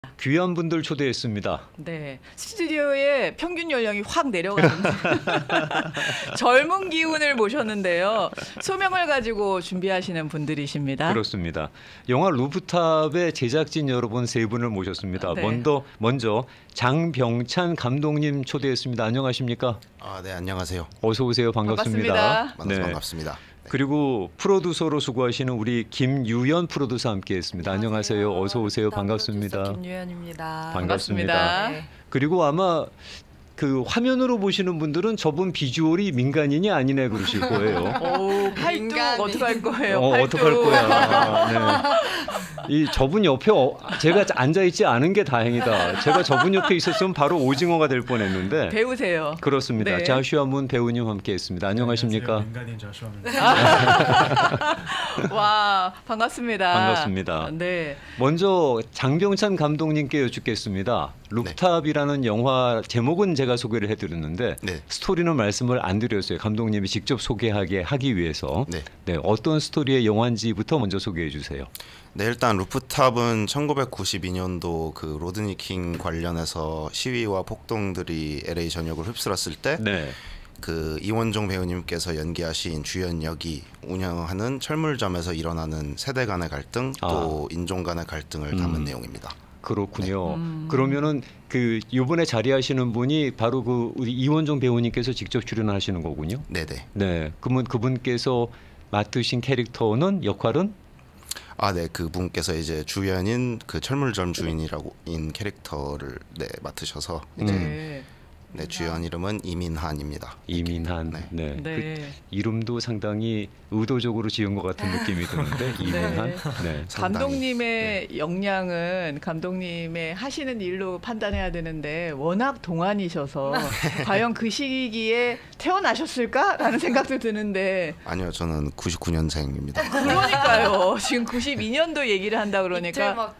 귀한 분들 초대했습니다. 네, 스튜디오의 평균 연령이 확 내려가는 젊은 기운을 모셨는데요. 소명을 가지고 준비하시는 분들이십니다. 그렇습니다. 영화 루프탑의 제작진 여러분 세 분을 모셨습니다. 네. 먼저 장병찬 감독님 초대했습니다. 안녕하십니까? 네, 안녕하세요. 어서 오세요. 반갑습니다. 반갑습니다. 만나서 반갑습니다. 네. 그리고 프로듀서로 수고하시는 우리 김유연 프로듀서 함께했습니다. 안녕하세요. 어서 오세요. 반갑습니다. 김유연입니다. 반갑습니다. 네. 그리고 아마 그 화면으로 보시는 분들은 저분 비주얼이 민간인이 아니네 그러실 거예요. 오, 팔뚝 어떡할 거예요? 어떡할 거야. 네. 이 저분 옆에 제가 앉아 있지 않은 게 다행이다. 제가 저분 옆에 있었으면 바로 오징어가 될 뻔했는데. 배우세요. 그렇습니다. 네. 자슈아 문 배우님 함께했습니다. 안녕하십니까? 민간인 자슈아입니다. 와, 반갑습니다. 반갑습니다. 네. 먼저 장병찬 감독님께 여쭙겠습니다. 루프탑이라는 영화 제목은 제가 소개를 해드렸는데 네. 스토리는 말씀을 안 드렸어요. 감독님이 직접 소개하게 하기 위해서. 네. 네, 어떤 스토리의 영화인지부터 먼저 소개해 주세요. 네, 일단 루프탑은 1992년도 그 로드니 킹 관련해서 시위와 폭동들이 LA 전역을 휩쓸었을 때 네. 그 이원종 배우님께서 연기하신 주연 역이 운영하는 철물점에서 일어나는 세대 간의 갈등 또 인종 간의 갈등을 담은 내용입니다. 그렇군요. 그러면은 그 이번에 자리하시는 분이 바로 그 우리 이원종 배우님께서 직접 출연하시는 거군요. 네네. 네. 그러면 그분께서 맡으신 캐릭터는 역할은? 네, 그분께서 이제 주연인 그 철물점 주인이라고인 캐릭터를 맡으셔서 이제 네. 주연 이름은 이민한입니다. 이민한. 네. 네. 네. 그 이름도 상당히 의도적으로 지은 것 같은 느낌이 드는데 이민한. 네. 감독님의 역량은 감독님의 하시는 일로 판단해야 되는데 워낙 동안이셔서 과연 그 시기에 태어나셨을까라는 생각도 드는데 아니요, 저는 99년생입니다. 그러니까요. 지금 92년도 얘기를 한다 그러니까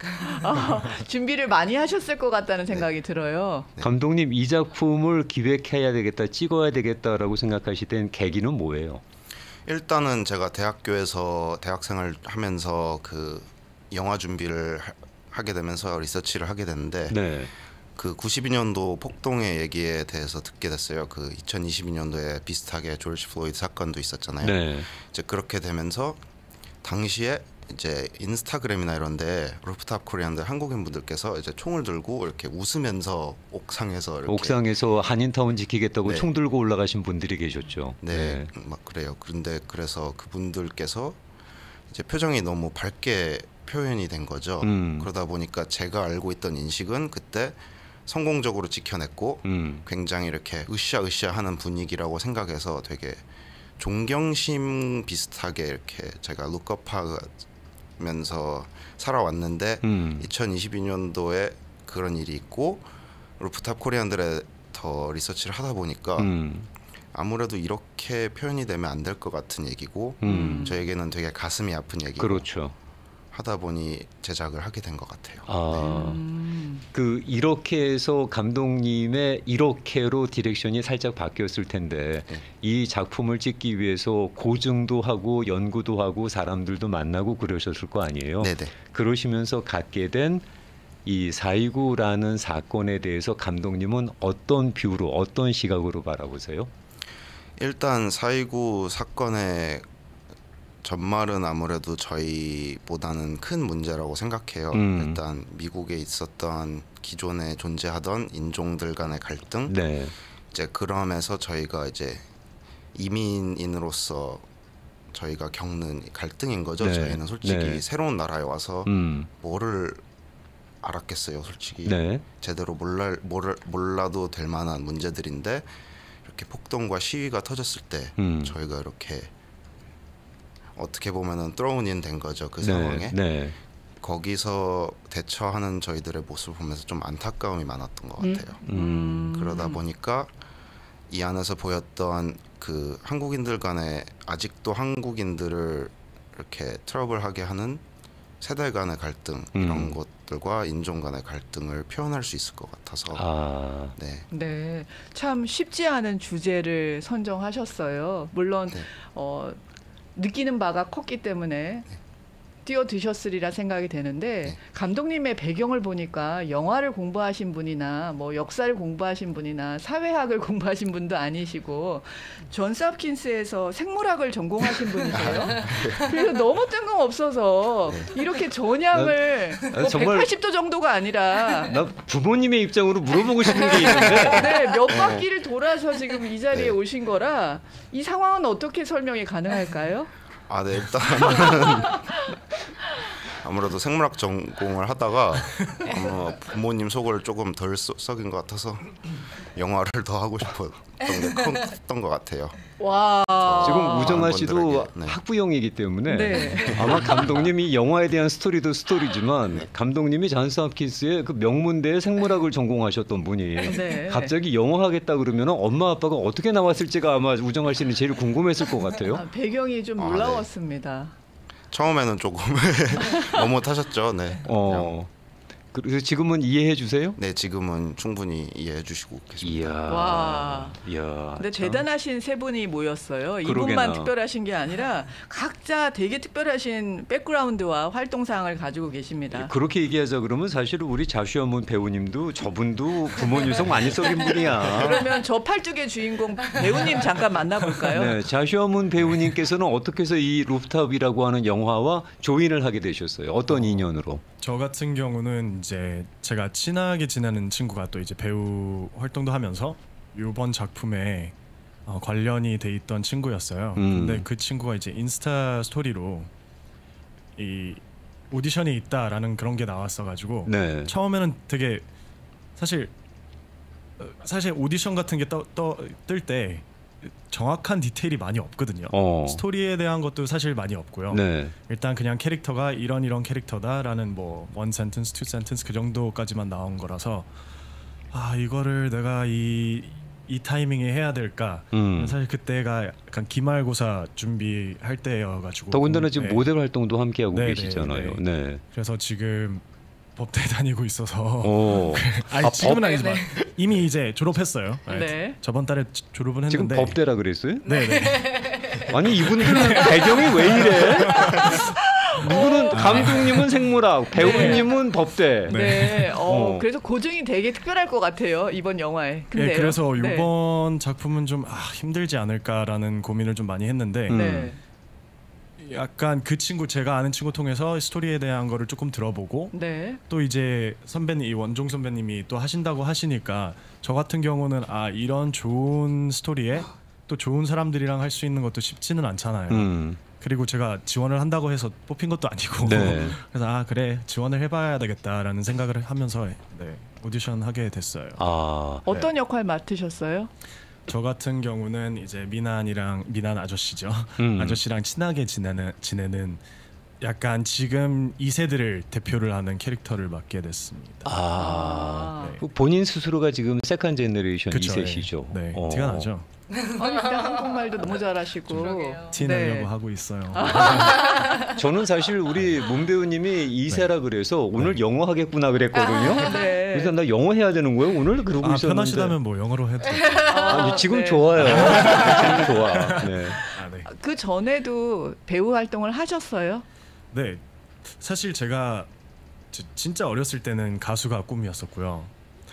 준비를 많이 하셨을 것 같다는 생각이 들어요. 감독님 이 작품을 기획해야 되겠다, 찍어야 되겠다라고 생각하시던 계기는 뭐예요? 일단은 제가 대학교에서 대학생활 하면서 그 영화 준비를 하게 되면서 리서치를 하게 됐는데 네. 그 92년도 폭동의 얘기에 대해서 듣게 됐어요. 그 2022년도에 비슷하게 조지 플로이드 사건도 있었잖아요. 네. 이제 그렇게 되면서 당시에 이제 인스타그램이나 이런데 루프탑 코리안들 한국인 분들께서 이제 총을 들고 이렇게 웃으면서 옥상에서 이렇게 옥상에서 한인타운 지키겠다고 네. 총 들고 올라가신 분들이 계셨죠. 네, 막 그래요. 그런데 그래서 그분들께서 이제 표정이 너무 밝게 표현이 된 거죠. 그러다 보니까 제가 알고 있던 인식은 그때 성공적으로 지켜냈고 굉장히 이렇게 으쌰으쌰하는 분위기라고 생각해서 되게 존경심 비슷하게 이렇게 제가 룩업하면서 살아왔는데 2022년도에 그런 일이 있고 루프탑 코리안들의 더 리서치를 하다 보니까 아무래도 이렇게 표현이 되면 안 될 것 같은 얘기고 저에게는 되게 가슴이 아픈 얘기고 그렇죠. 하다 보니 제작을 하게 된 것 같아요. 그 이렇게 해서 감독님의 이렇게로 디렉션이 살짝 바뀌었을 텐데 이 작품을 찍기 위해서 고증도 하고 연구도 하고 사람들도 만나고 그러셨을 거 아니에요. 네네. 그러시면서 갖게 된 이 4.29라는 사건에 대해서 감독님은 어떤 뷰로 어떤 시각으로 바라보세요? 일단 4.29 사건의 전말은 아무래도 저희보다는 큰 문제라고 생각해요. 일단 미국에 있었던 기존에 존재하던 인종들 간의 갈등, 네. 이제 그러면서 저희가 이제 이민인으로서 저희가 겪는 갈등인 거죠. 네. 저희는 솔직히 네. 새로운 나라에 와서 뭐를 알았겠어요. 솔직히 네. 제대로 몰라도 될 만한 문제들인데 이렇게 폭동과 시위가 터졌을 때 저희가 이렇게 어떻게 보면은 thrown-in 된 거죠. 그 상황에. 네. 거기서 대처하는 저희들의 모습을 보면서 좀 안타까움이 많았던 것 같아요. 그러다 보니까 이 안에서 보였던 그 한국인들 간에 아직도 한국인들을 이렇게 트러블하게 하는 세대 간의 갈등 이런 것들과 인종 간의 갈등을 표현할 수 있을 것 같아서 네. 네, 참 쉽지 않은 주제를 선정하셨어요. 물론 네. 느끼는 바가 컸기 때문에 뛰어드셨으리라 생각이 되는데 네. 감독님의 배경을 보니까 영화를 공부하신 분이나 뭐 역사를 공부하신 분이나 사회학을 공부하신 분도 아니시고 존스 홉킨스에서 생물학을 전공하신 분이세요. 그래서 너무 뜬금없어서 이렇게 전향을 뭐 정말 180도 정도가 아니라 나 부모님의 입장으로 물어보고 싶은 게 있는데 네, 몇 바퀴를 돌아서 지금 이 자리에 오신 거라 이 상황은 어떻게 설명이 가능할까요? 아, 네, 일단 아무래도 생물학 전공을 하다가 부모님 속을 조금 덜 썩인 것 같아서 영화를 더 하고 싶었던 게 컸던 것 같아요. 와. 지금 우정아 씨도 분들에게, 네. 학부형이기 때문에 네. 아마 감독님이 영화에 대한 스토리도 스토리지만 감독님이 존스 홉킨스의 그 명문대에 생물학을 전공하셨던 분이 네. 갑자기 영화 하겠다 그러면 엄마 아빠가 어떻게 나왔을지가 아마 우정아 씨는 제일 궁금했을 것 같아요. 아, 배경이 좀 놀라웠습니다. 처음에는 조금 머뭇하셨죠. 네. 그래서 지금은 이해해 주세요? 네, 지금은 충분히 이해해 주시고 계십니다. 이야. 와. 이야. 근데 참. 대단하신 세 분이 모였어요. 그러게나. 이분만 특별하신 게 아니라 각자 되게 특별하신 백그라운드와 활동상을 가지고 계십니다. 그렇게 얘기하자 그러면 사실 우리 자슈아문 배우님도 저분도 부모 유성 많이 썩인 분이야. 그러면 저 팔뚝의 주인공 배우님 잠깐 만나볼까요? 네, 자슈아문 배우님께서는 어떻게 해서 이 루프탑이라고 하는 영화와 조인을 하게 되셨어요? 어떤 인연으로? 저 같은 경우는 이제 제가 친하게 지내는 친구가 또 이제 배우 활동도 하면서 이번 작품에 관련이 돼 있던 친구였어요. 근데 그 친구가 이제 인스타 스토리로 이 오디션이 있다라는 그런 게 나왔어가지고 네. 처음에는 되게 사실 오디션 같은 게 뜰 때 정확한 디테일이 많이 없거든요. 스토리에 대한 것도 사실 많이 없고요. 네. 일단 그냥 캐릭터가 이런 캐릭터다라는 뭐 원 센텐스, 투 센텐스 그 정도까지만 나온 거라서 아 이거를 내가 이 타이밍에 해야 될까? 사실 그때가 약간 기말고사 준비할 때여가지고 더군다나 지금 네. 모델 활동도 함께 하고 네, 계시잖아요. 네. 네. 그래서 지금 법대 다니고 있어서 오. 아니 지금은 아니지만 네. 이미 이제 졸업했어요. 네. 저번 달에 졸업은 지금 했는데 법대라 그랬어요? 네네. 아니 이분들은 배경이 왜 이래? 누구는 감독님은 생물학, 배우님은 법대. 네. 그래서 고증이 되게 특별할 것 같아요. 이번 영화에. 근데요. 네, 그래서 네. 이번 작품은 좀 힘들지 않을까라는 고민을 좀 많이 했는데 네. 약간 그 친구 제가 아는 친구 통해서 스토리에 대한 거를 조금 들어보고 네. 또 이제 선배님 이 원종 선배님이 또 하신다고 하시니까 저 같은 경우는 이런 좋은 스토리에 또 좋은 사람들이랑 할 수 있는 것도 쉽지는 않잖아요. 그리고 제가 지원을 한다고 해서 뽑힌 것도 아니고 네. 그래서 그래 지원을 해봐야 되겠다라는 생각을 하면서 네, 오디션 하게 됐어요. 어떤 역할 맡으셨어요? 저 같은 경우는 이제 미난 아저씨죠. 아저씨랑 친하게 지내는 약간 지금 2세들을 대표를 하는 캐릭터를 맡게 됐습니다. 네. 본인 스스로가 지금 세컨 제너레이션 그쵸, 2세시죠. 네, 티가 나죠. 아니, 근데 한국말도 너무 잘하시고. 티 내려고 하고 있어요. 저는 사실 우리 문 배우님이 2세라 그래서 오늘 영어 하겠구나 그랬거든요. 네. 그래서 나 영어 해야 되는 거예요? 오늘 그러고 있었는데. 편하시다면 뭐 영어로 해도 지금 네. 좋아요. 지금 좋아. 네. 네. 그 전에도 배우 활동을 하셨어요? 네, 사실 제가 진짜 어렸을 때는 가수가 꿈이었었고요.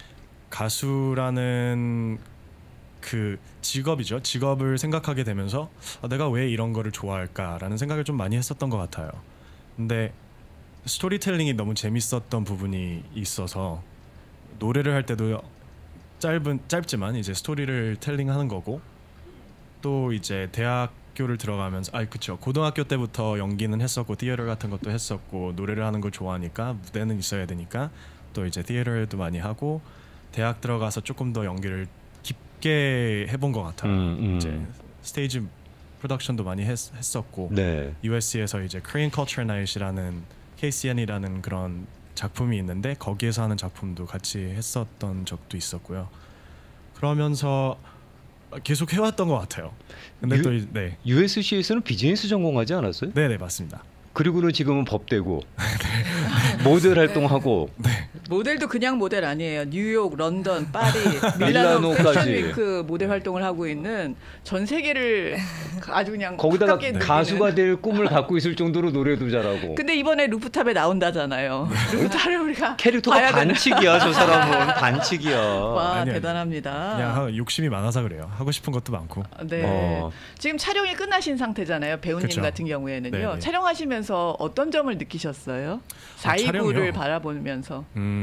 가수라는 그 직업이죠. 직업을 생각하게 되면서 내가 왜 이런 거를 좋아할까라는 생각을 좀 많이 했었던 것 같아요. 근데 스토리텔링이 너무 재밌었던 부분이 있어서 노래를 할 때도 짧지만 이제 스토리를 텔링하는 거고 또 이제 대학교를 들어가면서 그쵸 고등학교 때부터 연기는 했었고 티어터 같은 것도 했었고 노래를 하는 걸 좋아하니까 무대는 있어야 되니까 또 이제 티어터도 많이 하고 대학 들어가서 조금 더 연기를 깊게 해본 것 같아요. 이제 스테이지 프로덕션도 많이 했었고 네. USC에서 이제 Korean Culture Night이라는 KCN이라는 그런 작품이 있는데 거기에서 하는 작품도 같이 했었던 적도 있었고요. 그러면서 계속 해왔던 것 같아요. 근데 또 네. USC에서는 비즈니스 전공하지 않았어요? 네네 맞습니다. 그리고는 지금은 법대고 모델 활동하고 모델도 그냥 모델 아니에요. 뉴욕, 런던, 파리, 밀라노 밀라노까지. 패션위크 모델 활동을 하고 있는 전 세계를 아주 그냥 거기다가 가깝게 느끼는. 가수가 될 꿈을 갖고 있을 정도로 노래도 잘하고. 근데 이번에 루프탑에 나온다잖아요. 루프탑을 우리가 캐릭터가 봐야 되나? 반칙이야, 저 사람은. 반칙이야. 와, 아니요. 대단합니다. 그냥 욕심이 많아서 그래요. 하고 싶은 것도 많고. 네. 어. 지금 촬영이 끝나신 상태잖아요. 배우님 그쵸. 같은 경우에는요. 네네. 촬영하시면서 어떤 점을 느끼셨어요? 429를 촬영이요? 바라보면서.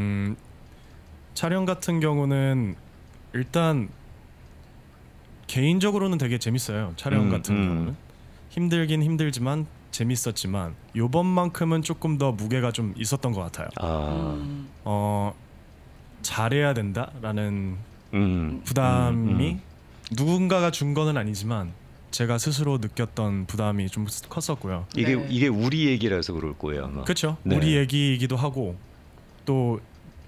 촬영 같은 경우는 일단 개인적으로는 되게 재밌어요. 촬영 같은 경우는 힘들긴 힘들지만 재밌었지만 요번만큼은 조금 더 무게가 좀 있었던 것 같아요. 잘해야 된다라는 부담이 누군가가 준 거는 아니지만 제가 스스로 느꼈던 부담이 좀 컸었고요. 이게 네. 이게 우리 얘기라서 그럴 거예요, 아마. 그렇죠. 네. 우리 얘기이기도 하고 또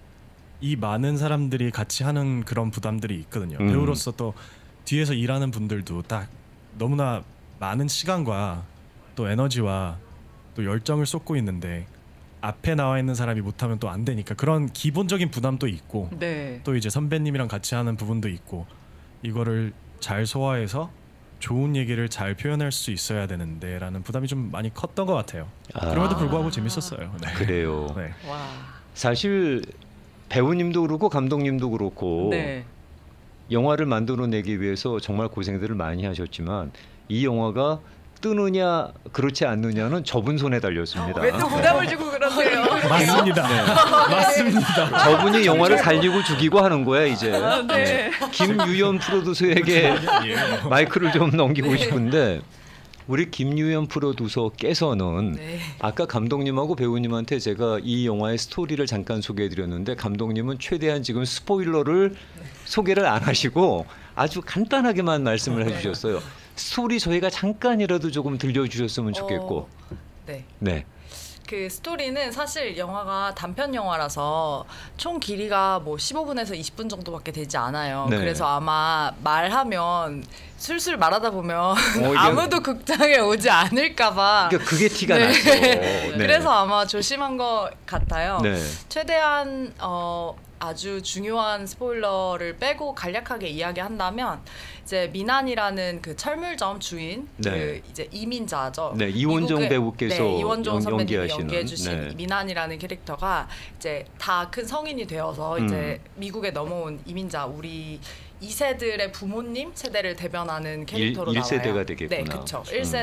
이 많은 사람들이 같이 하는 그런 부담들이 있거든요. 배우로서 또 뒤에서 일하는 분들도 딱 너무나 많은 시간과 또 에너지와 또 열정을 쏟고 있는데 앞에 나와 있는 사람이 못하면 또 안 되니까 그런 기본적인 부담도 있고 네. 또 이제 선배님이랑 같이 하는 부분도 있고 이거를 잘 소화해서 좋은 얘기를 잘 표현할 수 있어야 되는데 라는 부담이 좀 많이 컸던 것 같아요. 그럼에도 불구하고 재밌었어요. 네. 그래요. 네. 와. 사실 배우님도 그렇고 감독님도 그렇고 네. 영화를 만들어내기 위해서 정말 고생들을 많이 하셨지만 이 영화가 뜨느냐 그렇지 않느냐는 저분 손에 달렸습니다. 왜 또 부담을 주고 그러세요? 맞습니다. 맞습니다. 저분이 영화를 살리고 죽이고 하는 거야 이제. 네. 김유연 프로듀서에게 마이크를 좀 넘기고 싶은데 우리 김유연 프로듀서께서는 네. 아까 감독님하고 배우님한테 제가 이 영화의 스토리를 잠깐 소개해드렸는데 감독님은 최대한 지금 스포일러를 소개를 안 하시고 아주 간단하게만 말씀을 해주셨어요. 스토리 저희가 잠깐이라도 조금 들려주셨으면 좋겠고. 네. 네. 그 스토리는 사실 영화가 단편 영화라서 총 길이가 뭐 15분에서 20분 정도밖에 되지 않아요. 네. 그래서 아마 말하면 술술 말하다 보면 이게- 아무도 극장에 오지 않을까봐. 그러니까 그게 티가 네. 나죠. 네. 그래서 아마 조심한 것 같아요. 네. 최대한 아주 중요한 스포일러를 빼고 간략하게 이야기한다면 이제 미난이라는 그 철물점 주인 네. 그 이제 이민자죠. 네, 이원정 미국의- 배우께서 네, 이원정 선배님이 연기하시는, 연기해 주신 네. 미난이라는 캐릭터가 이제 다 큰 성인이 되어서 이제 미국에 넘어온 이민자 우리 2세들의 부모님 세대를 대변하는 캐릭터로 나와요. 1세대가 되겠구나. 네, 그렇죠.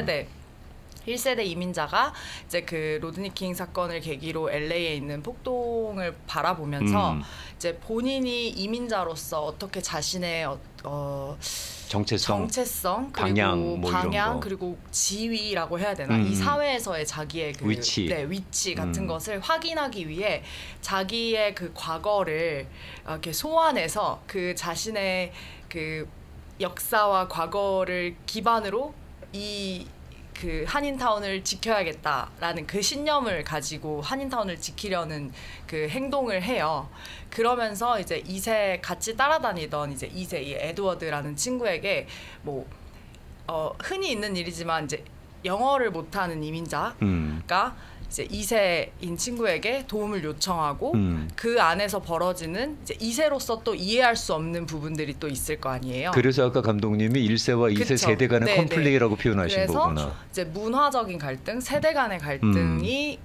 1세대 이민자가 이제 그 로드니 킹 사건을 계기로 LA에 있는 폭동을 바라보면서 이제 본인이 이민자로서 어떻게 자신의 정체성, 정체성 그리고 방향, 뭐 이런 거. 그리고 지위라고 해야 되나 이 사회에서의 자기의 그 위치. 위치 같은 것을 확인하기 위해 자기의 그 과거를 이렇게 소환해서 그 자신의 그 역사와 과거를 기반으로 이 그 한인타운을 지켜야겠다라는 그 신념을 가지고 한인타운을 지키려는 그 행동을 해요. 그러면서 이제 2세 같이 따라다니던 이제 2세 이 에드워드라는 친구에게 뭐 흔히 있는 일이지만 이제 영어를 못하는 이민자가 이제 2세인 친구에게 도움을 요청하고 그 안에서 벌어지는 이제 2세로서 또 이해할 수 없는 부분들이 또 있을 거 아니에요. 그래서 아까 감독님이 1세와 2세 그쵸. 세대 간의 네, 컴플레이라고 표현하신 그래서 거구나. 이제 문화적인 갈등, 세대 간의 갈등이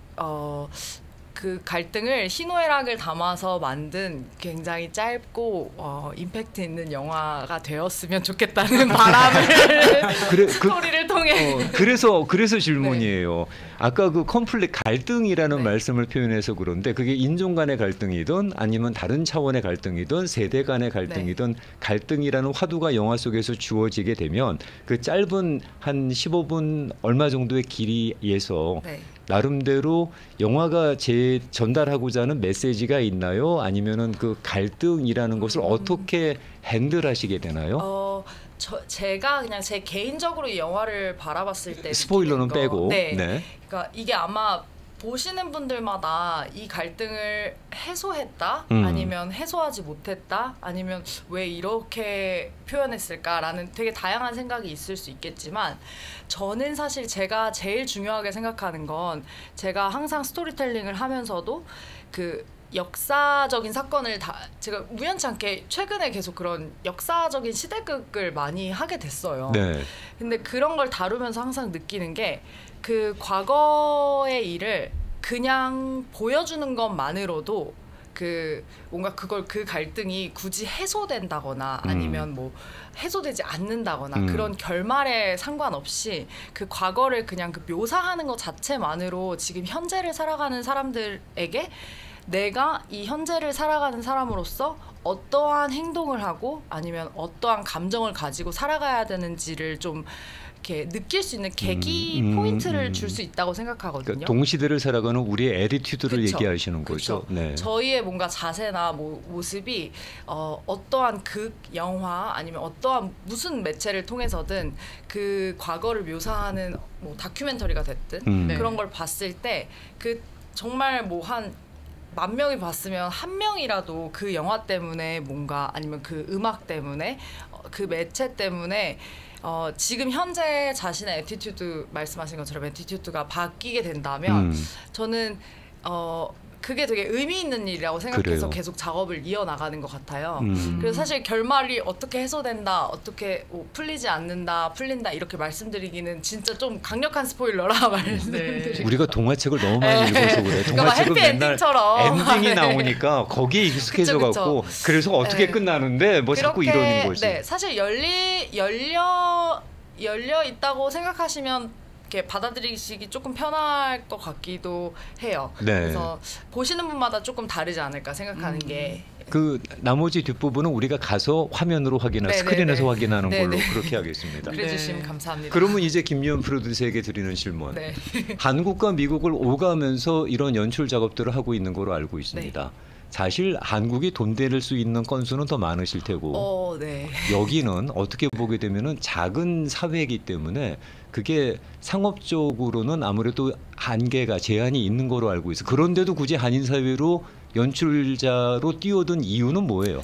그 갈등을 희노애락을 담아서 만든 굉장히 짧고 임팩트 있는 영화가 되었으면 좋겠다는 바람을 스토리를 통해 그래서 질문이에요. 아까 그 갈등이라는 말씀을 표현해서 그런데 그게 인종 간의 갈등이든 아니면 다른 차원의 갈등이든 세대 간의 갈등이든 갈등이라는 화두가 영화 속에서 주어지게 되면 그 짧은 한 15분 얼마 정도의 길이에서 나름대로 영화가 전달하고자 하는 메시지가 있나요? 아니면은 그 갈등이라는 것을 어떻게 핸들하시게 되나요? 제가 그냥 제 개인적으로 이 영화를 바라봤을 때 스포일러는 느끼는 거, 빼고. 네. 그러니까 이게 아마 보시는 분들마다 이 갈등을 해소했다 아니면 해소하지 못했다 아니면 왜 이렇게 표현했을까라는 되게 다양한 생각이 있을 수 있겠지만 저는 사실 제가 제일 중요하게 생각하는 건 제가 항상 스토리텔링을 하면서도 그 역사적인 사건을 제가 우연치 않게 최근에 계속 그런 역사적인 시대극을 많이 하게 됐어요. 네. 근데 그런 걸 다루면서 항상 느끼는 게 그 과거의 일을 그냥 보여주는 것만으로도 그 뭔가 그 갈등이 굳이 해소된다거나 아니면 뭐 해소되지 않는다거나 그런 결말에 상관없이 그 과거를 그냥 그 묘사하는 것 자체만으로 지금 현재를 살아가는 사람들에게 내가 이 현재를 살아가는 사람으로서 어떠한 행동을 하고 아니면 어떠한 감정을 가지고 살아가야 되는지를 좀 이렇게 느낄 수 있는 계기 포인트를 줄 수 있다고 생각하거든요. 그러니까 동시대를 살아가는 우리의 애티튜드를 그쵸. 얘기하시는 거죠. 네. 저희의 뭔가 자세나 모습이 어떠한 극, 영화 아니면 어떠한 무슨 매체를 통해서든 그 과거를 묘사하는 뭐 다큐멘터리가 됐든 그런 걸 봤을 때 그 정말 뭐 한 10,000명이 봤으면 1명이라도 그 영화 때문에 뭔가 아니면 그 음악 때문에 그 매체 때문에 지금 현재 자신의 애티튜드 말씀하신 것처럼 애티튜드가 바뀌게 된다면 저는 그게 되게 의미 있는 일이라고 생각해서 그래요. 계속 작업을 이어나가는 것 같아요. 그래서 사실 결말이 어떻게 해소된다, 어떻게 풀리지 않는다, 풀린다 이렇게 말씀드리기는 진짜 좀 강력한 스포일러라 말씀드리고 우리가 동화책을 너무 많이 읽어서 그래. 동화책은 맨날 해피엔딩처럼 엔딩이 나오니까 거기에 익숙해져 그쵸. 갖고 그래서 어떻게 끝나는데 뭐 자꾸 이러는 거지. 네, 사실 열려 있다고 생각하시면 이렇게 받아들이시기 조금 편할 것 같기도 해요. 네. 그래서 보시는 분마다 조금 다르지 않을까 생각하는 게. 그 나머지 뒷부분은 우리가 가서 화면으로 확인하고 네네네. 스크린에서 확인하는 걸로 네네. 그렇게 하겠습니다. 그래 주시면 감사합니다. 그러면 이제 김유연 프로듀서에게 드리는 질문. 네. 한국과 미국을 오가면서 이런 연출 작업들을 하고 있는 걸로 알고 있습니다. 사실 한국이 돈 될 수 있는 건수는 더 많으실 테고 네. 여기는 어떻게 보게 되면은 작은 사회이기 때문에 그게 상업적으로는 아무래도 한계가 제한이 있는 거로 알고 있어요. 그런데도 굳이 한인 사회로 연출자로 뛰어든 이유는 뭐예요?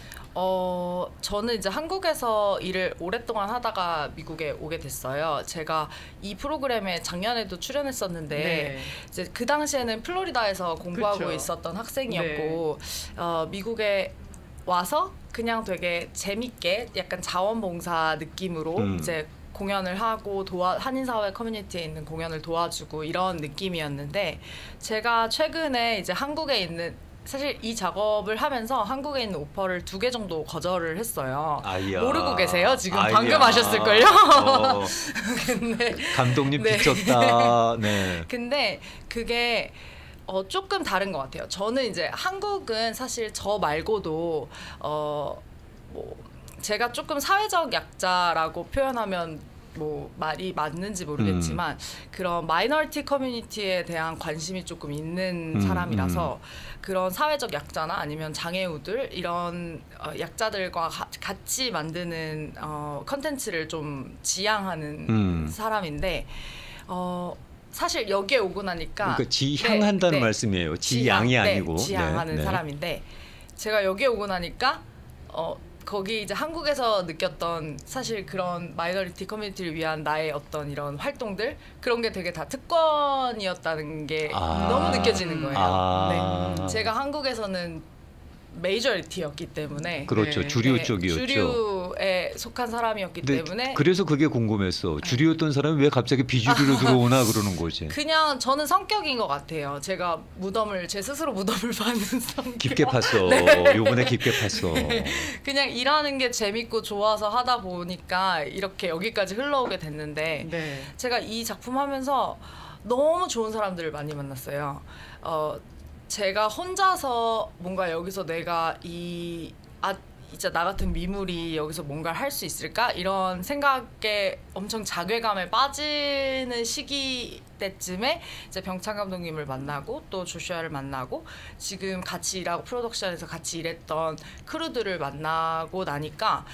저는 이제 한국에서 일을 오랫동안 하다가 미국에 오게 됐어요. 제가 이 프로그램에 작년에도 출연했었는데 네. 이제 그 당시에는 플로리다에서 공부하고 그쵸. 있었던 학생이었고 미국에 와서 그냥 되게 재밌게 약간 자원봉사 느낌으로 이제 공연을 하고 한인사회 커뮤니티에 있는 공연을 도와주고 이런 느낌이었는데 제가 최근에 이제 한국에 있는 사실 이 작업을 하면서 한국에 있는 오퍼를 2개 정도 거절을 했어요. 아이야. 모르고 계세요? 지금 아이야. 방금 하셨을걸요? 근데 감독님 네. 미쳤다. 네. 근데 그게 조금 다른 것 같아요. 저는 이제 한국은 사실 저 말고도 뭐 제가 조금 사회적 약자라고 표현하면 뭐 말이 맞는지 모르겠지만 그런 마이너리티 커뮤니티에 대한 관심이 조금 있는 사람이라서 그런 사회적 약자나 아니면 장애우들 이런 약자들과 같이 만드는 컨텐츠를 좀 지향하는 사람인데 사실 여기에 오고 나니까 그러니까 지향한다는 말씀이에요. 지향이 아니고 지향하는 사람인데 제가 여기에 오고 나니까 거기 이제 한국에서 느꼈던 사실 그런 마이너리티 커뮤니티를 위한 나의 어떤 이런 활동들 그런 게 되게 다 특권이었다는 게 너무 느껴지는 거예요. 네. 제가 한국에서는 메이저리티였기 때문에 그렇죠. 주류 쪽이었죠. 주류에 속한 사람이었기 때문에 그래서 그게 궁금했어. 주류였던 사람이 왜 갑자기 비주류로 들어오나 그러는 거지. 그냥 저는 성격인 것 같아요. 제가 제 스스로 무덤을 파는 성격. 깊게 팠어. 요번에 깊게 팠어. 그냥 일하는 게 재밌고 좋아서 하다 보니까 이렇게 여기까지 흘러오게 됐는데 제가 이 작품 하면서 너무 좋은 사람들을 많이 만났어요. 제가 혼자서 뭔가 여기서 내가 진짜 나 같은 미물이 여기서 뭔가를 할 수 있을까? 이런 생각에 엄청 자괴감에 빠지는 시기 때쯤에 이제 병찬 감독님을 만나고 또 조슈아를 만나고 지금 같이 일하고 프로덕션에서 같이 일했던 크루들을 만나고 나니까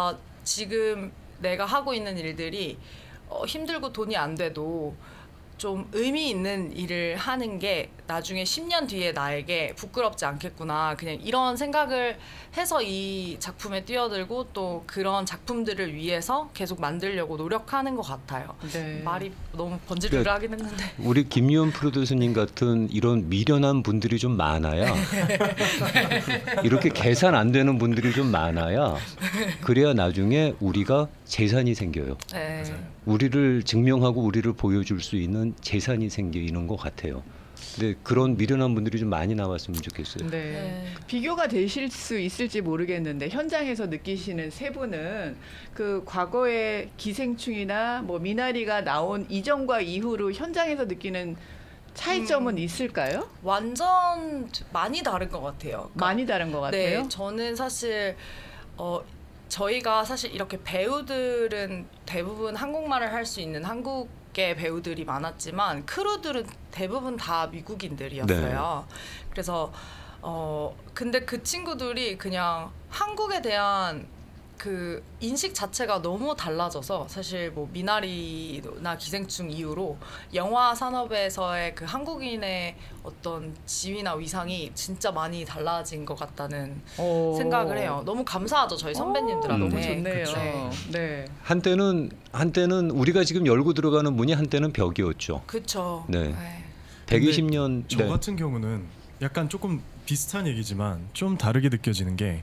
지금 내가 하고 있는 일들이 힘들고 돈이 안 돼도 좀 의미 있는 일을 하는 게 나중에 10년 뒤에 나에게 부끄럽지 않겠구나. 그냥 이런 생각을 해서 이 작품에 뛰어들고 또 그런 작품들을 위해서 계속 만들려고 노력하는 것 같아요. 네. 말이 너무 번지르르하긴 했는데. 우리 김유원 프로듀서님 같은 이런 미련한 분들이 좀 많아야 이렇게 계산 안 되는 분들이 좀 많아야 그래야 나중에 우리가 재산이 생겨요. 네. 우리를 증명하고 우리를 보여줄 수 있는 재산이 생기는 것 같아요. 근데 그런 미련한 분들이 좀 많이 나왔으면 좋겠어요. 네. 네. 비교가 되실 수 있을지 모르겠는데 현장에서 느끼시는 세 분은 그 과거의 기생충이나 뭐 미나리가 나온 이전과 이후로 현장에서 느끼는 차이점은 있을까요? 완전 많이 다른 것 같아요. 그러니까 많이 다른 것 같아요. 네, 저는 사실 저희가 사실 이렇게 배우들은 대부분 한국말을 할 수 있는 한국의 배우들이 많았지만 크루들은 대부분 다 미국인들이었어요. 그래서 근데 그 친구들이 그냥 한국에 대한 그 인식 자체가 너무 달라져서 사실 뭐 미나리나 기생충 이후로 영화 산업에서의 그 한국인의 어떤 지위나 위상이 진짜 많이 달라진 것 같다는 생각을 해요. 너무 감사하죠, 저희 선배님들한테. 너무 좋네요. 그쵸. 네. 한때는 우리가 지금 열고 들어가는 문이 한때는 벽이었죠. 그렇죠. 네. 120년. 저 같은 경우는 약간 조금 비슷한 얘기지만 좀 다르게 느껴지는 게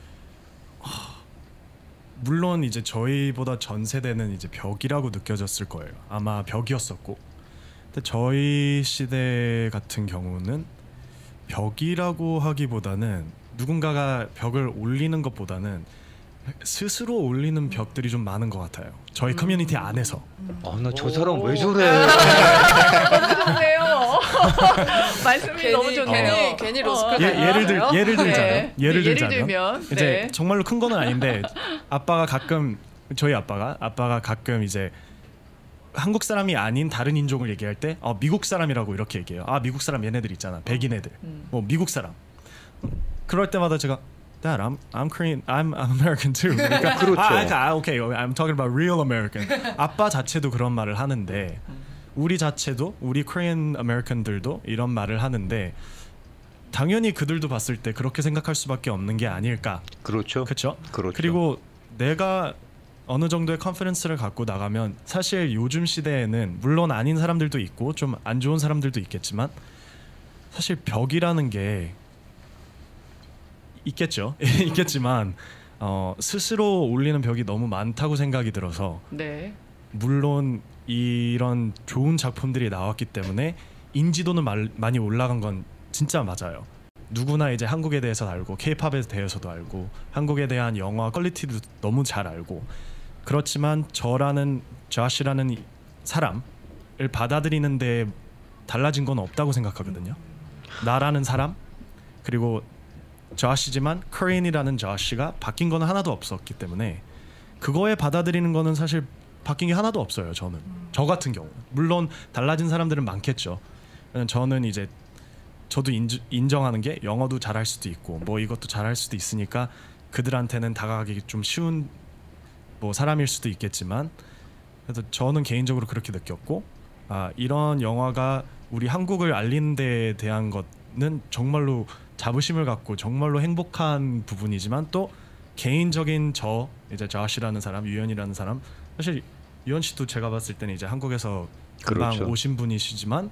물론 이제 저희보다 전 세대는 이제 벽이라고 느껴졌을 거예요. 아마 벽이었었고, 근데 저희 시대 같은 경우는 벽이라고 하기보다는 누군가가 벽을 올리는 것보다는 스스로 올리는 벽들이 좀 많은 것 같아요. 저희 커뮤니티 안에서. 나 저 사람 왜 저래? 너무 좋네요. 말씀이 너무 좋네요. 괜히 로스쿨 예를 들자면 예를 들면 이제 네. 정말로 큰 거는 아닌데 아빠가 가끔 저희 아빠가 가끔 이제 한국 사람이 아닌 다른 인종을 얘기할 때 미국 사람이라고 이렇게 얘기해요. 미국 사람 얘네들 있잖아. 백인 애들. 뭐 미국 사람. 그럴 때마다 제가 Dad, I'm Korean, I'm American too. 그러니까 그렇죠. okay, I'm talking about real American. 아빠 자체도 그런 말을 하는데 우리 자체도 우리 Korean American들도 이런 말을 하는데 당연히 그들도 봤을 때 그렇게 생각할 수밖에 없는 게 아닐까. 그렇죠. 그렇죠. 그렇죠. 그리고 내가 어느 정도의 컨피던스를 갖고 나가면 사실 요즘 시대에는 물론 아닌 사람들도 있고 좀 안 좋은 사람들도 있겠지만 사실 벽이라는 게 있겠죠. 있겠지만 스스로 올리는 벽이 너무 많다고 생각이 들어서 네. 물론 이런 좋은 작품들이 나왔기 때문에 인지도는 많이 올라간 건 진짜 맞아요. 누구나 이제 한국에 대해서 알고 K-팝에 대해서도 알고 한국에 대한 영화 퀄리티도 너무 잘 알고 그렇지만 저라는 조시라는 사람을 받아들이는데 달라진 건 없다고 생각하거든요. 나라는 사람 그리고 조시지만 코리안이라는 조시가 바뀐 건 하나도 없었기 때문에 그거에 받아들이는 거는 사실 바뀐 게 하나도 없어요. 저는 저 같은 경우 물론 달라진 사람들은 많겠죠. 저는 이제 저도 인정하는 게 영어도 잘할 수도 있고 뭐 이것도 잘할 수도 있으니까 그들한테는 다가가기 좀 쉬운 뭐 사람일 수도 있겠지만 그래서 저는 개인적으로 그렇게 느꼈고 이런 영화가 우리 한국을 알리는 데에 대한 것은 정말로 자부심을 갖고 정말로 행복한 부분이지만 또 개인적인 이제 조시라는 사람, 유연이라는 사람 사실 유연 씨도 제가 봤을 때는 이제 한국에서 금방 그렇죠. 오신 분이시지만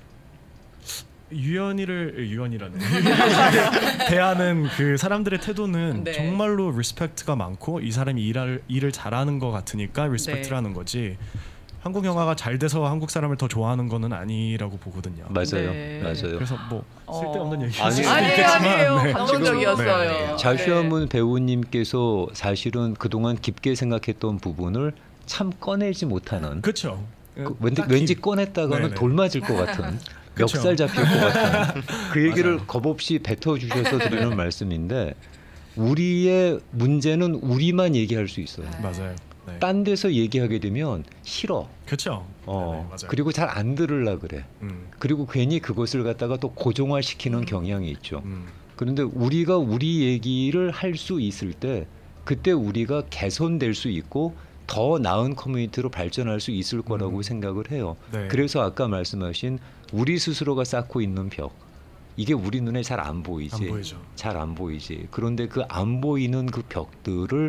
유연이라는 대하는 그 사람들의 태도는 네. 정말로 리스펙트가 많고 이 사람이 일을 잘하는 것 같으니까 리스펙트라는 거지 한국 영화가 잘 돼서 한국 사람을 더 좋아하는 거는 아니라고 보거든요. 맞아요. 네. 맞아요. 그래서 뭐 쓸데없는 얘기 아니, 아니에요. 네. 감동적이었어요. 자슈아문 배우님께서 사실은 그동안 깊게 생각했던 부분을 참 꺼내지 못하는 그렇죠. 왠지 꺼냈다가는 네네. 돌 맞을 것 같은 그쵸. 멱살 잡힐 것 같은 그 얘기를 맞아요. 겁없이 뱉어주셔서 드리는 말씀인데 우리의 문제는 우리만 얘기할 수 있어요. 맞아요. 네. 딴 데서 얘기하게 되면 싫어. 그렇죠. 맞아요. 그리고 잘 안 들으려 그래. 그리고 괜히 그것을 갖다가 또 고정화시키는 경향이 있죠. 그런데 우리가 우리 얘기를 할 수 있을 때 그때 우리가 개선될 수 있고 더 나은 커뮤니티로 발전할 수 있을 거라고 생각을 해요. 네. 그래서 아까 말씀하신 우리 스스로가 쌓고 있는 벽, 이게 우리 눈에 잘 안 보이지. 안 보이죠. 잘 안 보이지. 그런데 그 안 보이는 그 벽들을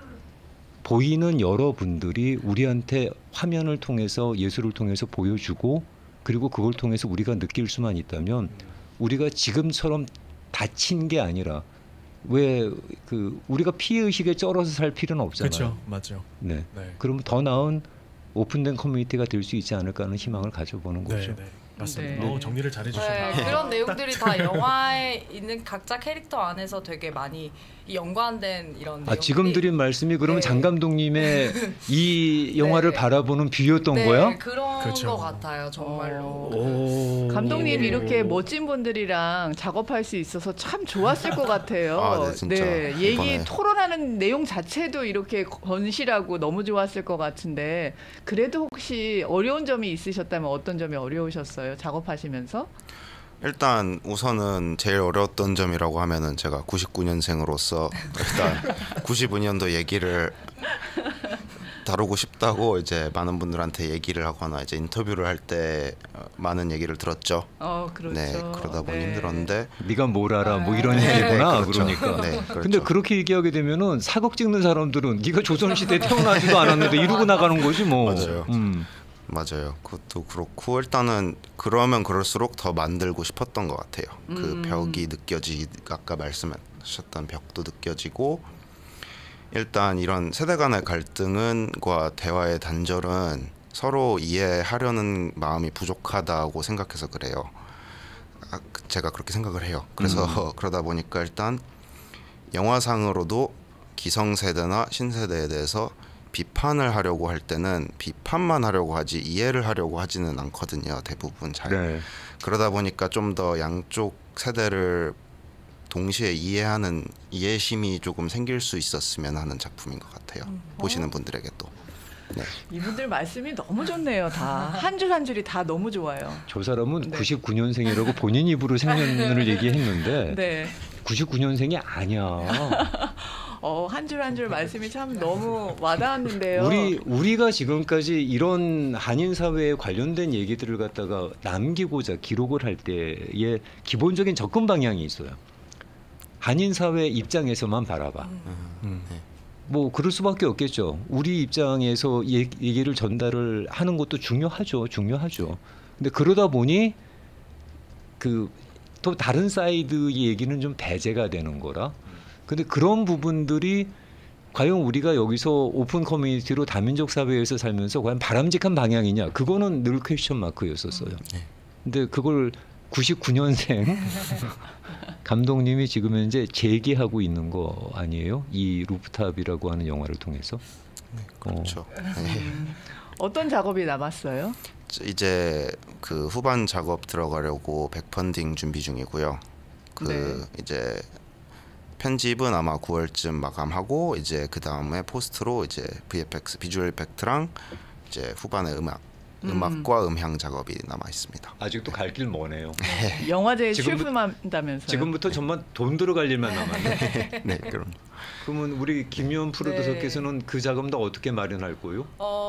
보이는 여러분들이 우리한테 화면을 통해서 예술을 통해서 보여주고 그리고 그걸 통해서 우리가 느낄 수만 있다면 우리가 지금처럼 다친 게 아니라 왜 그 우리가 피해 의식에 쩔어서 살 필요는 없잖아요. 그렇죠, 맞죠. 네. 네. 그러면 더 나은 오픈된 커뮤니티가 될 수 있지 않을까 하는 희망을 가져보는 거죠. 네, 네. 맞습니다. 네. 정리를 잘 해주셨네요. 네, 그런 내용들이 다 영화에 있는 각자 캐릭터 안에서 되게 많이 연관된 이런 내용들이. 지금 드린 말씀이 그러면 네. 장 감독님의 이 영화를 네. 바라보는 뷰였던 네, 거야? 그런 그렇죠. 것 같아요, 정말로. 오. 감독님 네. 이렇게 멋진 분들이랑 작업할 수 있어서 참 좋았을 것 같아요. 아, 네, 진짜. 얘기 이번에. 토론하는 내용 자체도 이렇게 건실하고 너무 좋았을 것 같은데 그래도 혹시 어려운 점이 있으셨다면 어떤 점이 어려우셨어요? 작업하시면서? 일단 우선은 제일 어려웠던 점이라고 하면은 제가 99년생으로서 일단 95년도 얘기를 다루고 싶다고 이제 많은 분들한테 얘기를 하거나 이제 인터뷰를 할 때 많은 얘기를 들었죠. 그렇죠. 네, 그러다 보니 네. 힘들었는데 네가 뭘 알아? 뭐 이런 얘기구나. 그렇죠. 그러니까. 네, 그렇죠. 근데 그렇게 얘기하게 되면은 사극 찍는 사람들은 네가 조선시대에 태어나지도 않았는데 이러고 나가는 거지 뭐. 맞아요. 맞아요. 그것도 그렇고 일단은 그러면 그럴수록 더 만들고 싶었던 것 같아요. 그 벽이 아까 말씀하셨던 벽도 느껴지고 일단 이런 세대 간의 갈등과 대화의 단절은 서로 이해하려는 마음이 부족하다고 생각해서 그래요. 제가 그렇게 생각을 해요. 그래서 그러다 보니까 일단 영화상으로도 기성세대나 신세대에 대해서 비판을 하려고 할 때는 비판만 하려고 하지 이해를 하려고 하지는 않거든요. 대부분 잘. 네. 그러다 보니까 좀 더 양쪽 세대를 동시에 이해하는 이해심이 조금 생길 수 있었으면 하는 작품인 것 같아요. 보시는 분들에게 또. 네. 이분들 말씀이 너무 좋네요. 다 한 줄 한 줄이 다 너무 좋아요. 저 사람은 네. 99년생이라고 본인 입으로 생년을 얘기했는데 네. 99년생이 아니야. 한 줄 한 줄 말씀이 참 너무 와닿았는데요. 우리가 지금까지 이런 한인 사회에 관련된 얘기들을 갖다가 남기고자 기록을 할 때의 기본적인 접근 방향이 있어요. 한인 사회 입장에서만 바라봐. 뭐 그럴 수밖에 없겠죠. 우리 입장에서 얘기를 전달을 하는 것도 중요하죠. 근데 그러다 보니 그 또 다른 사이드의 얘기는 좀 배제가 되는 거라. 근데 그런 부분들이 과연 우리가 여기서 오픈 커뮤니티로 다민족 사회에서 살면서 과연 바람직한 방향이냐? 그거는 늘 퀘스천 마크였었어요. 근데 그걸 99년생 감독님이 지금 현재 재기하고 있는 거 아니에요? 이 루프탑이라고 하는 영화를 통해서. 그렇죠. 어떤 작업이 남았어요? 이제 그 후반 작업 들어가려고 백펀딩 준비 중이고요. 네. 이제 편집은 아마 9월쯤 마감하고 이제 그 다음에 포스트로 이제 VFX 비주얼 이펙트랑 이제 후반에 음악과 음향 작업이 남아 있습니다. 아직도 갈 길 머네요. 영화제에 지금부- 출품한다면서요? 지금부터 정말 돈 들어갈 일만 남았네. 네, 그럼 그러면 우리 김유원 프로듀서께서는 그 작업도 어떻게 마련할 거요?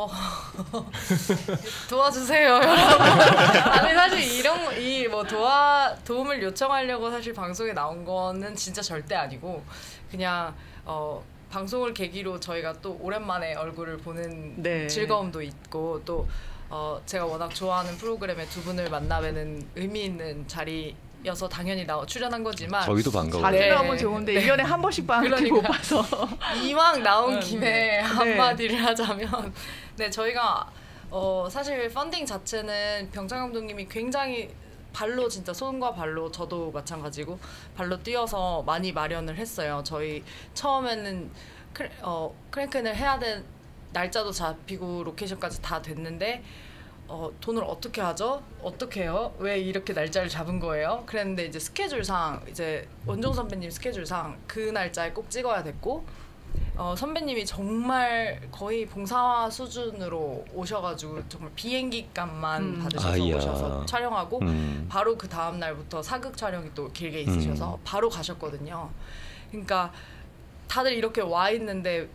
도와주세요, 여러분. 아니 사실 이 뭐 도움을 요청하려고 사실 방송에 나온 거는 진짜 절대 아니고 그냥 방송을 계기로 저희가 또 오랜만에 얼굴을 보는 네. 즐거움도 있고 또 제가 워낙 좋아하는 프로그램에 두 분을 만나뵈는 의미 있는 자리여서 당연히 출연한 거지만 저희도 반가워요. 자주 네. 나오면 좋은데 1년에 한 번씩밖에 그러니까. 못 봐서 이왕 나온 네. 김에 네. 한마디를 하자면 네 저희가 사실 펀딩 자체는 병찬 감독님이 굉장히 발로 진짜 손과 발로 저도 마찬가지고 발로 뛰어서 많이 마련을 했어요. 저희 처음에는 크랭크를 해야 될 날짜도 잡히고 로케이션까지 다 됐는데 돈을 어떻게 하죠? 어떻게 해요? 왜 이렇게 날짜를 잡은 거예요? 그랬는데 이제 스케줄상 이제 원종 선배님 스케줄상 그 날짜에 꼭 찍어야 됐고 선배님이 정말 거의 봉사 수준으로 오셔가지고 정말 비행기 값만 받으셔서 아이야. 오셔서 촬영하고 음. 바로 그 다음 날부터 사극 촬영이 또 길게 있으셔서 바로 가셨거든요. 그러니까 다들 이렇게 와 있는데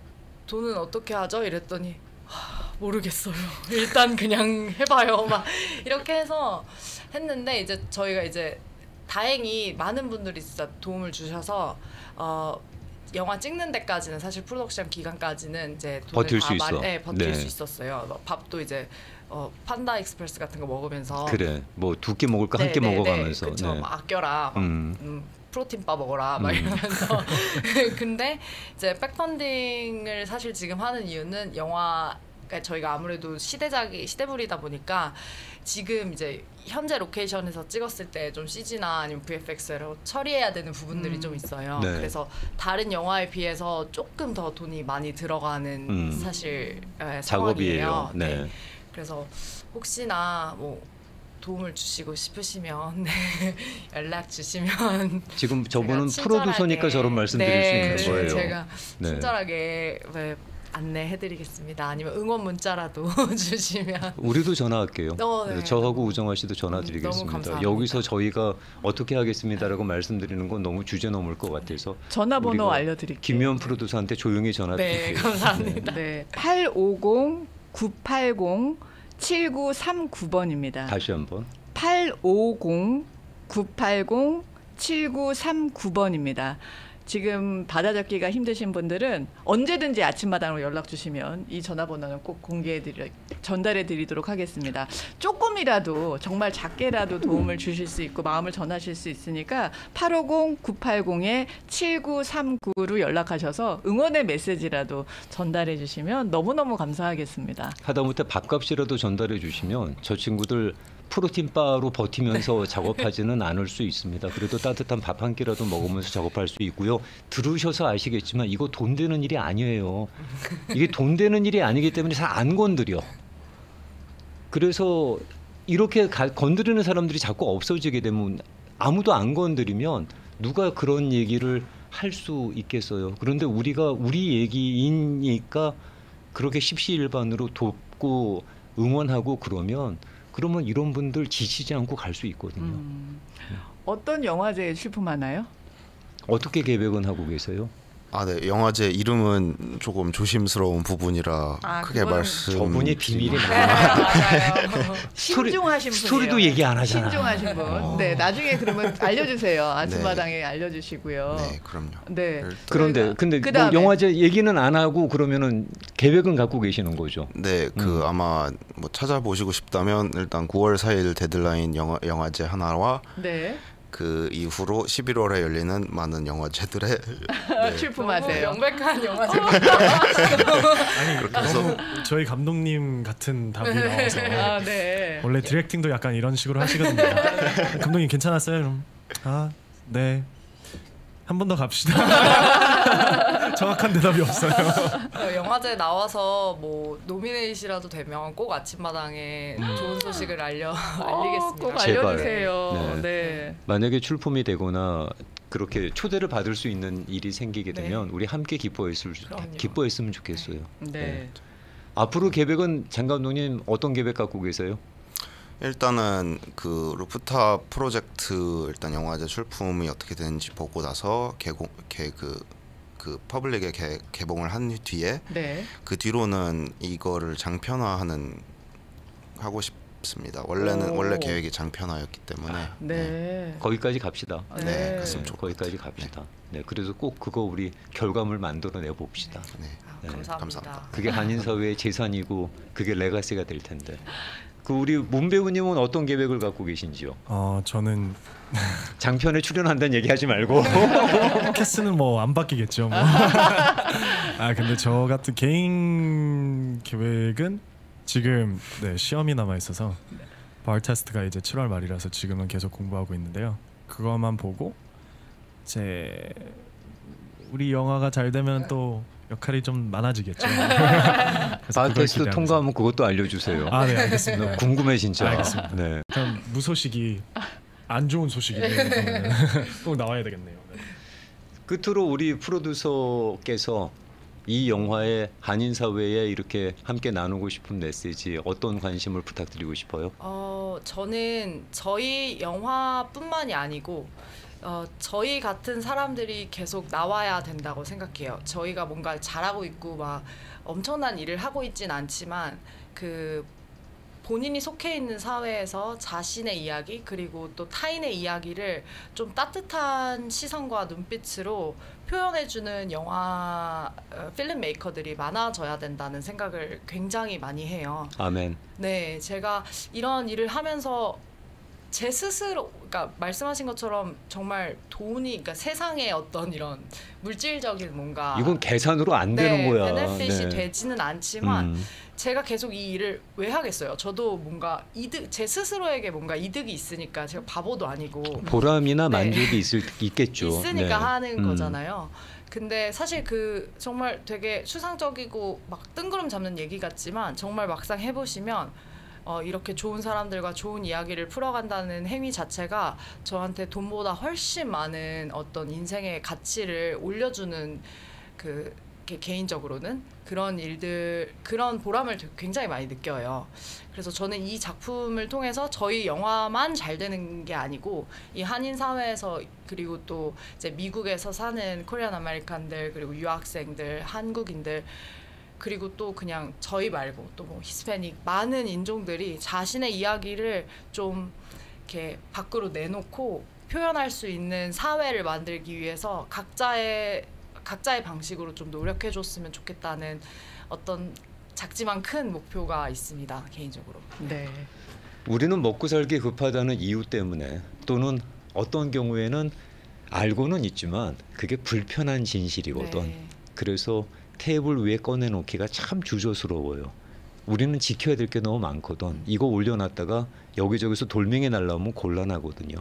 돈은 어떻게 하죠? 이랬더니 모르겠어요. 일단 그냥 해봐요. 막 이렇게 해서 했는데 이제 저희가 이제 다행히 많은 분들이 진짜 도움을 주셔서 영화 찍는 데까지는 사실 프로덕션 기간까지는 이제 돈을 버틸 다 수 있어. 버틸 네. 수 있었어요. 밥도 이제 판다 익스프레스 같은 거 먹으면서 그래. 뭐 2끼 먹을 거 한 끼 먹어가면서. 그쵸. 네. 막 아껴라. 막, 프로틴 바 먹어라. 막 이러면서. 근데 이제 백펀딩을 사실 지금 하는 이유는 영화 그러니까 저희가 아무래도 시대물이다 보니까 지금 이제 현재 로케이션에서 찍었을 때 좀 CG나 아니면 VFX로 처리해야 되는 부분들이 좀 있어요. 네. 그래서 다른 영화에 비해서 조금 더 돈이 많이 들어가는 사실 작업이에요. 상황이에요. 네. 그래서 혹시나 뭐 도움을 주시고 싶으시면 연락 주시면 지금 저분은 제가 프로듀서니까 저런 말씀 드릴 수 있는 거예요. 제가 네. 친절하게 안내해드리겠습니다. 아니면 응원 문자라도 주시면 우리도 전화할게요. 네. 저하고 우정아 씨도 너무 전화드리겠습니다. 감사합니다. 여기서 저희가 어떻게 하겠습니다라고 말씀드리는 건 너무 주제 넘을 것 같아서 전화번호 우리가 알려드릴게요. 김유현 프로듀서한테 조용히 전화드릴게요. 네, 감사합니다. 네, 850-980-7939번입니다. 다시 한번. 850-980-7939번입니다. 지금 받아잡기가 힘드신 분들은 언제든지 아침마당으로 연락 주시면 이 전화번호는 꼭 전달해 드리도록 하겠습니다. 조금이라도 정말 작게라도 도움을 주실 수 있고 마음을 전하실 수 있으니까 850-980-7939로 연락하셔서 응원의 메시지라도 전달해 주시면 너무너무 감사하겠습니다. 하다못해 밥값이라도 전달해 주시면 저 친구들 프로틴 바로 버티면서 작업하지는 않을 수 있습니다. 그래도 따뜻한 밥 한 끼라도 먹으면서 작업할 수 있고요. 들으셔서 아시겠지만 이거 돈 되는 일이 아니에요. 이게 돈 되는 일이 아니기 때문에 잘 안 건드려. 그래서 이렇게 건드리는 사람들이 자꾸 없어지게 되면 아무도 안 건드리면 누가 그런 얘기를 할 수 있겠어요. 그런데 우리가 우리 얘기이니까 그렇게 십시일반으로 돕고 응원하고 그러면 이런 분들 지치지 않고 갈 수 있거든요. 어떤 영화제에 출품하나요? 어떻게 계획은 하고 계세요? 네. 영화제 이름은 조금 조심스러운 부분이라 크게 그건 말씀. 저분이 비밀이 네, 많아요. 맞아요. 신중하신 분이에요. 스토리도 얘기 안 하잖아. 신중하신 분. 네, 나중에 그러면 알려주세요. 아침마당에 알려주시고요. 네, 그럼요. 네. 그런데 근데 뭐 그다음에 영화제 얘기는 안 하고 그러면은 계획은 갖고 계시는 거죠? 네, 아마 뭐 찾아보시고 싶다면 일단 9월 4일 데드라인 영화제 하나와 네. 그 이후로 11월에 열리는 많은 영화제들에 네. 출품하세요. 너무 명백한 영화제. 아니 너무 저희 감독님 같은 답이 나와서 네. 원래 디렉팅도 약간 이런 식으로 하시거든요. 감독님 괜찮았어요? 그럼 네. 한 번 더 갑시다. 정확한 대답이 없어요. 영화제 나와서 뭐 노미네이시라도 되면 꼭 아침마당에 좋은 소식을 알리겠습니다. 꼭 제발. 알려주세요. 네. 네. 만약에 출품이 되거나 그렇게 초대를 받을 수 있는 일이 생기게 네. 되면 우리 함께 그럼요. 기뻐했으면 좋겠어요. 네. 앞으로 계획은 장 감독님 어떤 계획 갖고 계세요? 일단은 그 루프탑 프로젝트 일단 영화제 출품이 어떻게 되는지 보고 나서 그 퍼블릭에 개봉을 한 뒤에 네. 그 뒤로는 이거를 장편화하는 하고 싶습니다. 원래 계획이 장편화였기 때문에 네. 거기까지 갑시다. 네, 갔으면 좋겠다. 거기까지 갑시다. 네, 그래서 꼭 그거 우리 결과물 만들어내 봅시다. 네. 감사합니다. 감사합니다. 그게 한인 사회의 재산이고 그게 레가시가 될 텐데. 그 우리 문 배우님은 어떤 계획을 갖고 계신지요? 저는 장편에 출연한다는 얘기하지 말고. 캐스는 뭐 안 바뀌겠죠. 뭐. 근데 저 같은 개인 계획은 지금 시험이 남아 있어서 발 테스트가 이제 7월 말이라서 지금은 계속 공부하고 있는데요. 그것만 보고 우리 영화가 잘 되면 또 역할이 좀 많아지겠죠. 발 테스트 통과하면 그것도 알려주세요. 네, 알겠습니다. 궁금해 진짜. 알겠습니다. 네. 그럼 무소식이 안 좋은 소식이네요. 꼭 나와야 되겠네요. 네. 끝으로 우리 프로듀서께서 이 영화에 한인 사회에 이렇게 함께 나누고 싶은 메시지 어떤 관심을 부탁드리고 싶어요? 저는 저희 영화뿐만이 아니고 저희 같은 사람들이 계속 나와야 된다고 생각해요. 저희가 뭔가 잘하고 있고 막 엄청난 일을 하고 있진 않지만 그 본인이 속해 있는 사회에서 자신의 이야기 그리고 또 타인의 이야기를 좀 따뜻한 시선과 눈빛으로 표현해주는 영화 필름 메이커들이 많아져야 된다는 생각을 굉장히 많이 해요. 아멘. 네, 제가 이런 일을 하면서 제 스스로, 그러니까 말씀하신 것처럼 정말 돈이, 그러니까 세상에 어떤 이런 물질적인 뭔가 이건 계산으로 안 되는 거야. 베네핏이 네. 되지는 않지만 제가 계속 이 일을 왜 하겠어요? 저도 뭔가 이득, 제 스스로에게 뭔가 이득이 있으니까 제가 바보도 아니고 보람이나 네. 만족이 있겠죠. 있으니까 네. 하는 거잖아요. 근데 사실 그 정말 되게 추상적이고 막 뜬구름 잡는 얘기 같지만 정말 막상 해보시면 이렇게 좋은 사람들과 좋은 이야기를 풀어간다는 행위 자체가 저한테 돈보다 훨씬 많은 어떤 인생의 가치를 올려주는 그 개인적으로는 그런 일들, 그런 보람을 굉장히 많이 느껴요. 그래서 저는 이 작품을 통해서 저희 영화만 잘 되는 게 아니고 이 한인 사회에서 그리고 또 이제 미국에서 사는 코리안 아메리칸들 그리고 유학생들, 한국인들 그리고 또 그냥 저희 말고 또 뭐 히스패닉 많은 인종들이 자신의 이야기를 좀 이렇게 밖으로 내놓고 표현할 수 있는 사회를 만들기 위해서 각자의 방식으로 좀 노력해줬으면 좋겠다는 어떤 작지만 큰 목표가 있습니다. 개인적으로. 네. 우리는 먹고 살기 급하다는 이유 때문에 또는 어떤 경우에는 알고는 있지만 그게 불편한 진실이거든. 네. 그래서 테이블 위에 꺼내놓기가 참 주저스러워요. 우리는 지켜야 될 게 너무 많거든. 이거 올려놨다가 여기저기서 돌멩이 날라오면 곤란하거든요.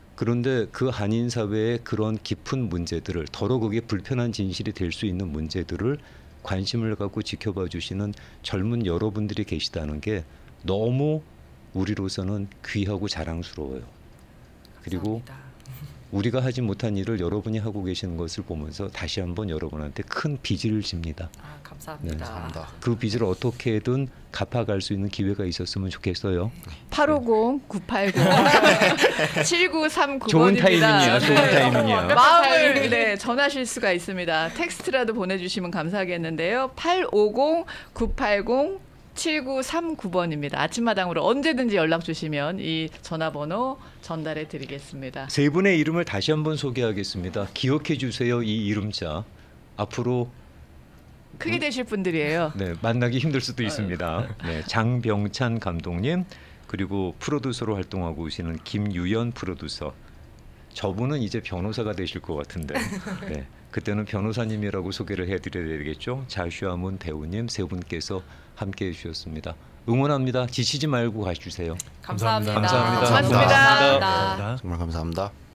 그런데 그 한인 사회의 그런 깊은 문제들을, 더러 그게 불편한 진실이 될 수 있는 문제들을 관심을 갖고 지켜봐 주시는 젊은 여러분들이 계시다는 게 너무 우리로서는 귀하고 자랑스러워요. 그리고 감사합니다. 우리가 하지 못한 일을 여러분이 하고 계시는 것을 보면서 다시 한번 여러분한테 큰 빚을 집니다. 아, 감사합니다. 네. 감사합니다. 그 빚을 어떻게든 갚아갈 수 있는 기회가 있었으면 좋겠어요. 850-980-7939번입니다. 좋은 타이밍이야. 좋은 타이밍이야. 마음을 전하실 수가 있습니다. 텍스트라도 보내주시면 감사하겠는데요. 850-980-7939번입니다. 아침마당으로 언제든지 연락 주시면 이 전화번호 전달해 드리겠습니다. 세 분의 이름을 다시 한번 소개하겠습니다. 기억해 주세요. 이 이름자. 앞으로 크게 되실 분들이에요. 네, 만나기 힘들 수도 있습니다. 네, 장병찬 감독님 그리고 프로듀서로 활동하고 계시는 김유연 프로듀서. 저분은 이제 변호사가 되실 것 같은데 네, 그때는 변호사님이라고 소개를 해드려야 되겠죠. 자슈아문 배우님 세 분께서 함께해 주셨습니다. 응원합니다. 지치지 말고 가주세요. 감사합니다. 감사합니다. 고맙습니다. 감사합니다. 정말 감사합니다.